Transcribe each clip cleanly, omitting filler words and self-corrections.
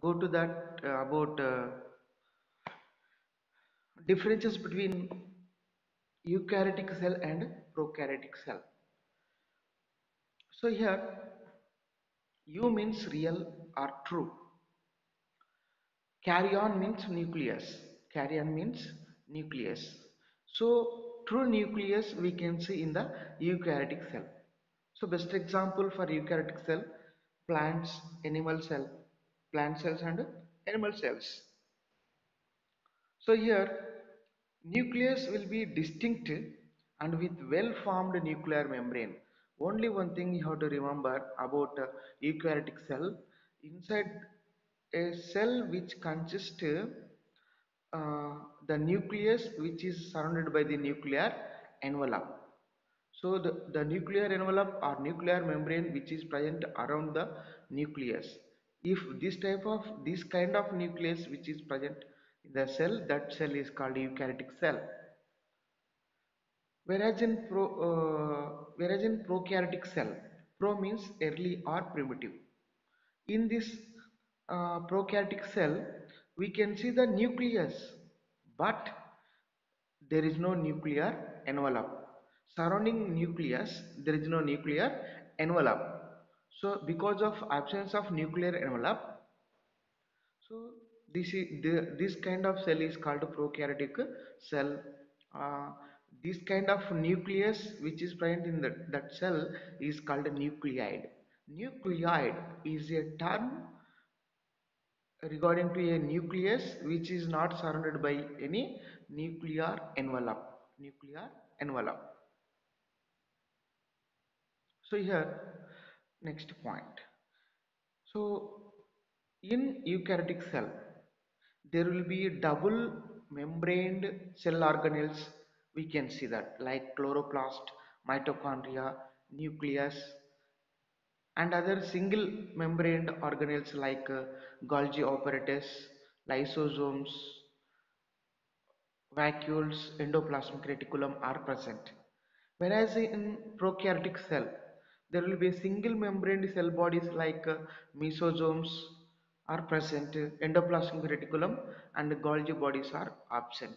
go to that about differences between eukaryotic cell and prokaryotic cell. So here, U means real or true. Carrion means nucleus. Carrion means nucleus. So true nucleus we can see in the eukaryotic cell. So best example for eukaryotic cell, plants, animal cell, plant cells and animal cells. So here nucleus will be distinct and with well-formed nuclear membrane. Only one thing you have to remember about eukaryotic cell. Inside a cell which consists the nucleus which is surrounded by the nuclear envelope. So the nuclear envelope or nuclear membrane which is present around the nucleus. If this kind of nucleus which is present in the cell, that cell is called eukaryotic cell. Whereas in prokaryotic cell, pro means early or primitive. In this prokaryotic cell, we can see the nucleus, but there is no nuclear envelope. Surrounding nucleus there is no nuclear envelope. So because of absence of nuclear envelope, so this kind of cell is called prokaryotic cell. uh, this kind of nucleus which is present in that cell is called nucleoid. Nucleoid is a term regarding to a nucleus which is not surrounded by any nuclear envelope. So here, next point. So in eukaryotic cell there will be double membraned cell organelles. We can see that like chloroplast, mitochondria, nucleus, and other single membraned organelles like Golgi apparatus, lysosomes, vacuoles, endoplasmic reticulum are present. Whereas in prokaryotic cell, there will be single membrane cell bodies like mesosomes are present, endoplasmic reticulum and Golgi bodies are absent.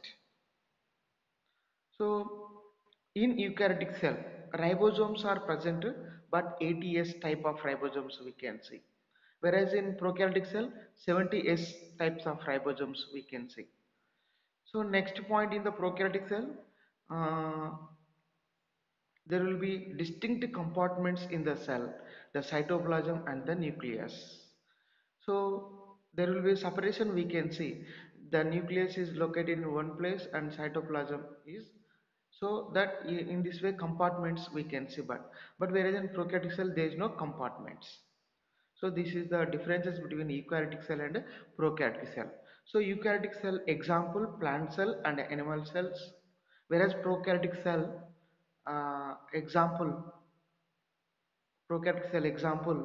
So in eukaryotic cell, ribosomes are present, but 80S type of ribosomes we can see. Whereas in prokaryotic cell, 70S types of ribosomes we can see. So next point, in the prokaryotic cell, uh, there will be distinct compartments in the cell, the cytoplasm and the nucleus. So there will be separation we can see. The nucleus is located in one place and cytoplasm is, so that in this way compartments we can see, but whereas in prokaryotic cell there is no compartments. So this is the differences between eukaryotic cell and prokaryotic cell. So eukaryotic cell example plant cell and animal cells, whereas prokaryotic cell example prokaryotic cell example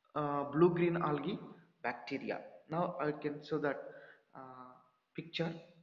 blue green algae bacteria. Now I can show that picture.